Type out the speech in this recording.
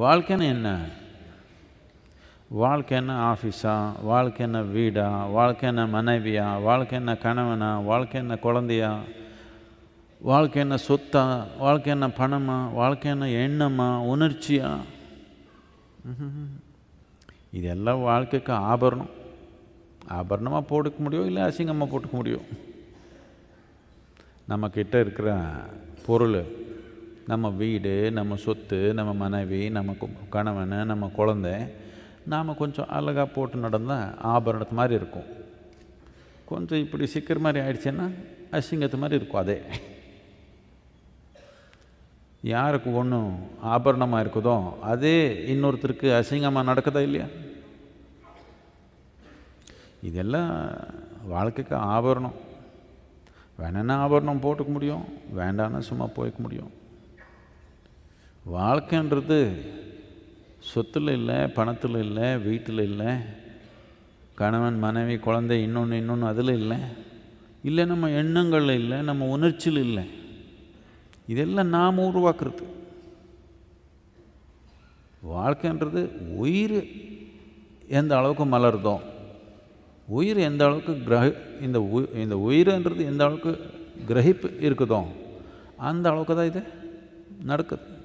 வாழ்க்கைன்னு என்ன? வாழ்க்கை என்ன ஆஃபீஸா? வாழ்க்கை என்ன வீடா? வாழ்க்கை என்ன மனைவியா? வாழ்க்கை என்ன கணவனா? வாழ்க்கை என்ன குழந்தையா? வாழ்க்கை என்ன சொத்தா? வாழ்க்கை என்ன பணமா? வாழ்க்கை என்ன எண்ணமா? உணர்ச்சியா? இதெல்லாம் வாழ்க்கைக்கு ஆபரணம். ஆபரணமாக போட்டுக்க முடியும், இல்லை அசிங்கமாக போட்டுக்க முடியும். நம்மக்கிட்ட இருக்கிற பொருள், நம்ம வீடு, நம்ம சொத்து, நம்ம மனைவி, நம்ம கணவன், நம்ம குழந்தை, நாம் கொஞ்சம் அழகாக போட்டு நடந்தால் ஆபரணத்து மாதிரி இருக்கும். கொஞ்சம் இப்படி சிக்கிற மாதிரி ஆயிடுச்சுன்னா அசிங்கத்து மாதிரி இருக்கும். அதே யாருக்கு ஒன்றும் ஆபரணமாக இருக்குதோ அதே இன்னொருத்தருக்கு அசிங்கமாக நடக்குதா இல்லையா? இதெல்லாம் வாழ்க்கைக்கு ஆபரணம். வேணுன்னா ஆபரணம் போட்டுக்க முடியும், வேண்டான்னா சும்மா போய்க்க முடியும். வாழ்க்கைன்றது சொத்தில் இல்லை, பணத்தில் இல்லை, வீட்டில் இல்லை, கணவன் மனைவி குழந்தை இன்னொன்று அதில் இல்லை, இல்லை நம்ம எண்ணங்கள் இல்லை, நம்ம உணர்ச்சியில் இல்லை. இதெல்லாம் நாம் உருவாக்குறது. வாழ்க்கைன்றது உயிர் எந்த அளவுக்கு மலருதோ, உயிர் எந்த அளவுக்கு இந்த உயிர்ன்றது எந்த அளவுக்கு கிரகிப்பு இருக்குதோ அந்த அளவுக்கு தான் இது நடக்குது.